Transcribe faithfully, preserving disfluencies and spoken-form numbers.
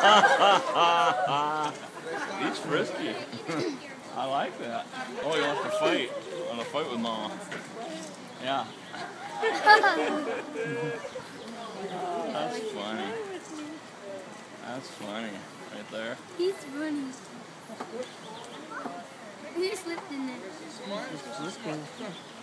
He's frisky. I like that. Oh, he wants to fight. Want to fight with Mama. Yeah. Oh, that's funny. That's funny. Right there. He's funny. He slipped in there. Smart.